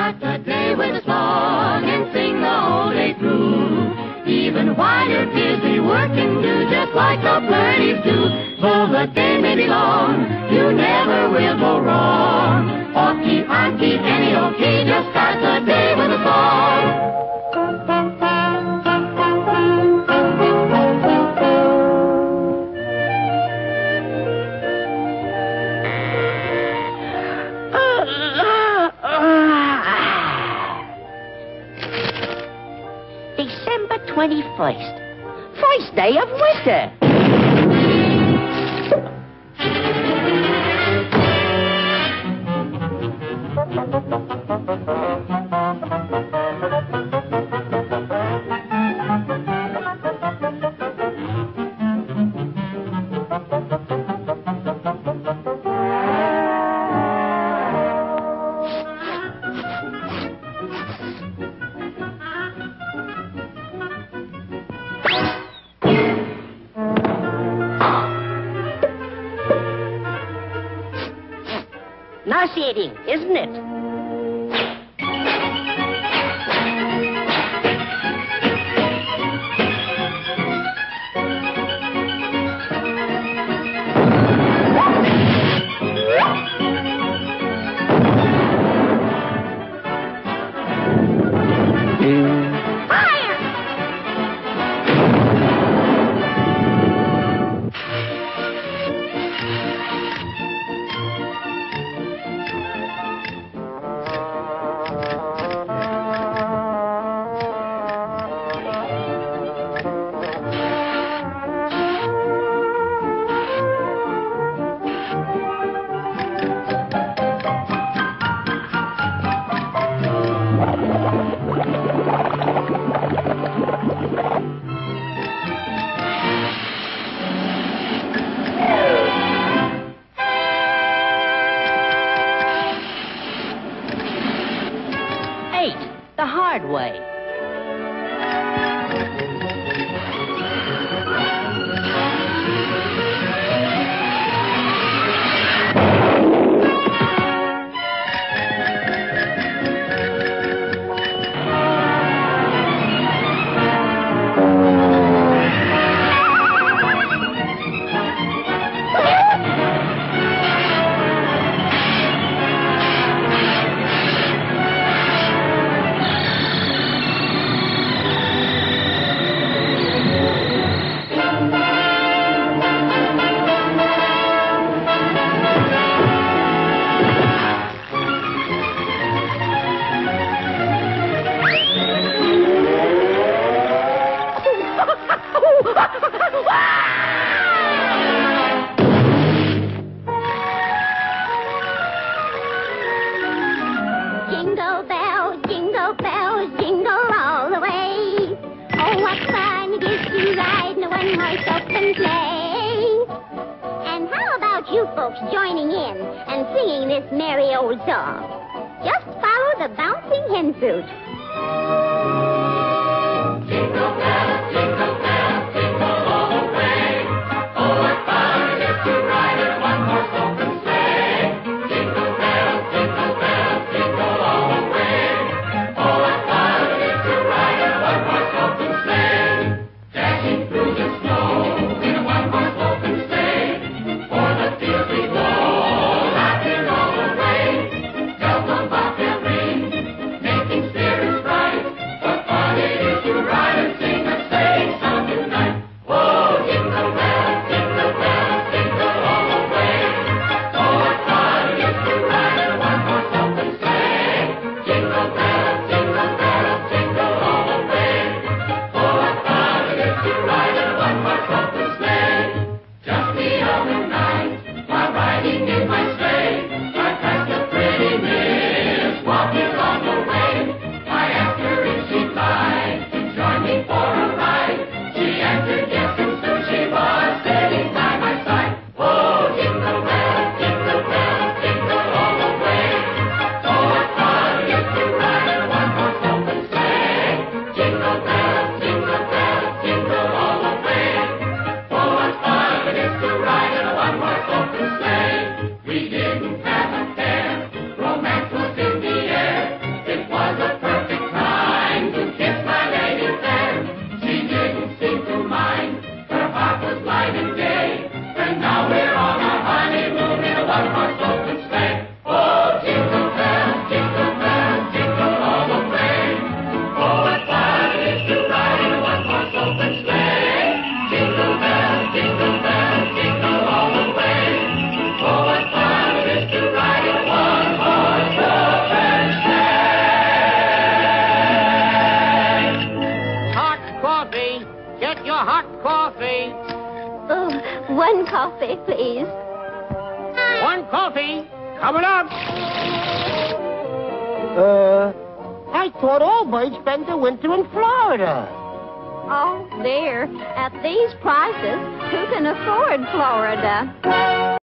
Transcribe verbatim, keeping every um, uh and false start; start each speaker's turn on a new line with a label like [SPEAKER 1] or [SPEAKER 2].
[SPEAKER 1] Start the day with a song and sing the whole day through. Even while you're busy working, do just like the birdies do. Though the day may be long, you never will go wrong. Off key, on key, any old key, just start the day with a song.
[SPEAKER 2] December twenty-first, first day of winter. Nauseating, isn't it? The hard way.
[SPEAKER 3] Jingle bells, jingle bells, jingle all the way. Oh, what fun it is to ride in a one-horse open sleigh. And how about you folks joining in and singing this merry old song? Just follow the bouncing hen suit.
[SPEAKER 1] Jingle bells, jingle bells, jingle all the way. Oh, what fun it is to ride in a one-horse open sleigh. Jingle bells, jingle bells, jingle all the way. Oh, what fun it is to ride in a one-horse open sleigh. Dashing through the snow in a one-horse open sleigh. For the fields we go, laughing all the way. Bells on bobtail ring, making spirits bright. What fun
[SPEAKER 3] One coffee, please.
[SPEAKER 4] One coffee. Coming up.
[SPEAKER 5] Uh, I thought all birds spend the winter in Florida.
[SPEAKER 3] Oh, dear. At these prices, who can afford Florida?